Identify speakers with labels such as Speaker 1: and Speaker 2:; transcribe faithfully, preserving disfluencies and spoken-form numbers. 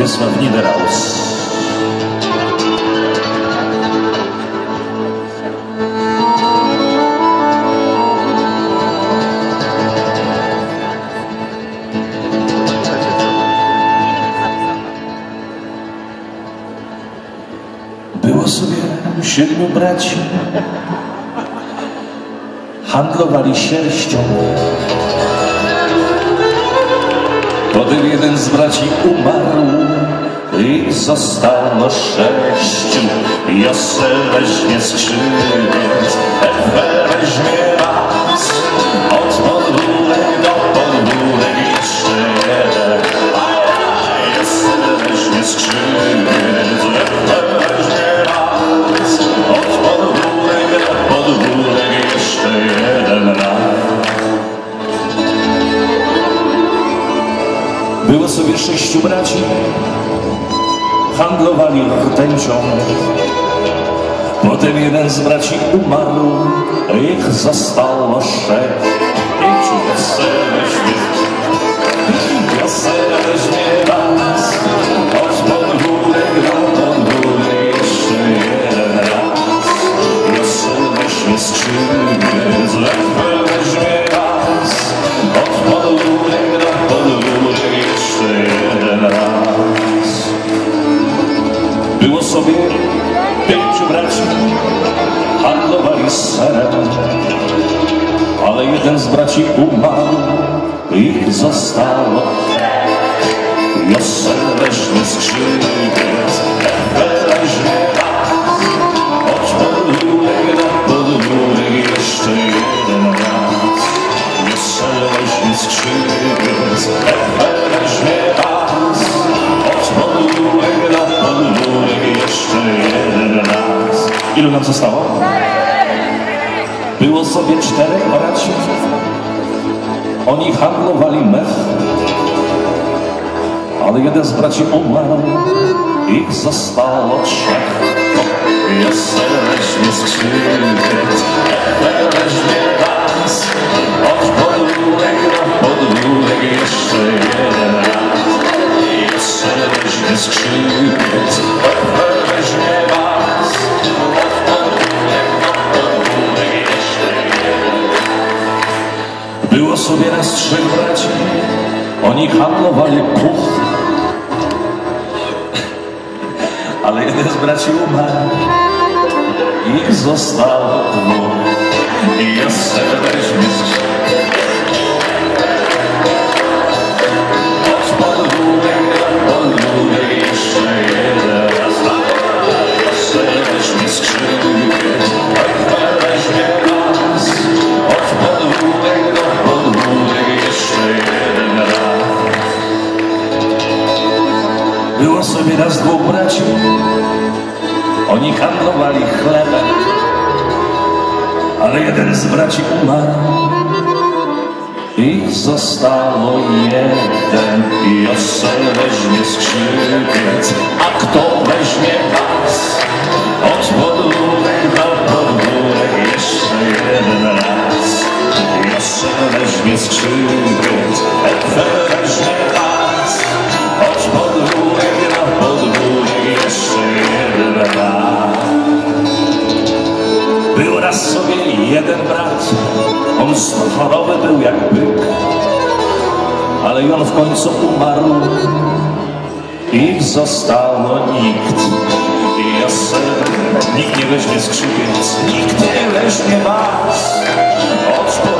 Speaker 1: Władysław Niederhaus. Było sobie siedmiu braci, handlowali sierścią. Potem jeden z braci umarł i zostało sześciu. Jose weźmie skrzypiec, Efe weźmie bas, od podwórek do podwórek jeszcze jeden. A ja Jose weźmie skrzypiec, Efe weźmie bas, od podwórek do podwórek jeszcze jeden raz. Było sobie sześciu braci, handlowali rtęcią. Potem jeden z braci umarł, ich zostało sześć. Pięciu Jose weźmie, Jose weźmie bas, od podwórek do podwórek jeszcze jeden raz. Jose weźmie skrzypiec, Efe weźmie bas, od podwórek do podwórek jeszcze jeden raz. Było sobie pięciu braci, handlowali serem, ale jeden z braci umarł, ich zostało. Jose weźmie skrzypiec, Efe weźmie bas, od podwórek do podwórek jeszcze jeden raz. Jose weźmie skrzypiec, Efe weźmie bas, od podwórek do podwórek jeszcze jeden raz. Ilu nam zostało? Było sobie czterech braci, oni handlowali mech, ale jeden z braci umarł, ich zostało trzech. Jose weźmie skrzypiec, Efe weźmie bas, od podwórek do podwórek jeszcze jeden raz. Jose weźmie skrzypiec, Efe weźmie bas, od podwórek do podwórek jeszcze jeden raz. Było sobie raz trzech braci, oni handlowali puch, ale jeden z braci umarł, ich zostało dwóch. Jose weźmie skrzypiec, od podwórek do podwórek jeszcze jeden raz. Jose weźmie skrzypiec, Efe weźmie bas, od podwórek do podwórek jeszcze jeden raz. Było sobie raz dwóch braci, oni handlowali chlebem, ale jeden z braci umarł, ich zostało jeden. Jose weźmie skrzypiec, a kto weźmie bas, od podwórek do podwórek jeszcze jeden raz. Jose weźmie skrzypiec, Efe weźmie bas, od podwórek do podwórek jeszcze jeden raz. Był raz sobie jeden brat, on choroby był jak byk, ale i on w końcu umarł, ich zostało nikt. Jose, nikt nie weźmie skrzypiec, nikt nie weźmie bas, od